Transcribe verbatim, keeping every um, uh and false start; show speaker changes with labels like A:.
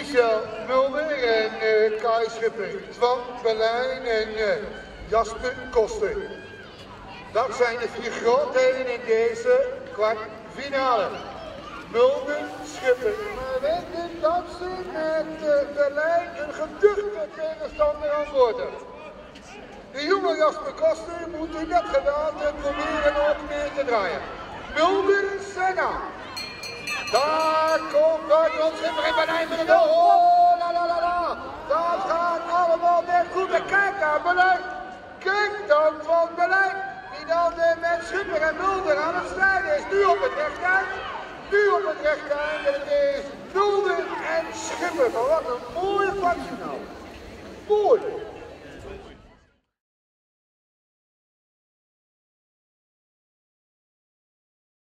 A: Michel Mulder en uh, Kai Schipper, Twan Berlijn en uh, Jasper Koster. Dat zijn de vier grootheden in deze kwartfinale. Mulder, Schipper. Maar weten dat ze met uh, Berlijn een geduchte tegenstander aan worden. De jonge Jasper Koster moet in dat gedaante proberen ook mee te draaien. Mulder, Senna. Daar komt Berlijn, Schipper en Berlijn met de goal. Oh, la la la la. Dat gaat allemaal net goed. En kijk naar Berlijn. Kijk dan van Berlijn. Die dan met Schipper en Mulder aan het strijden is. Nu op het rechteind. Nu op het rechteind. En het is Mulder en Schipper. Maar wat een mooie kwartfinale. Mooi.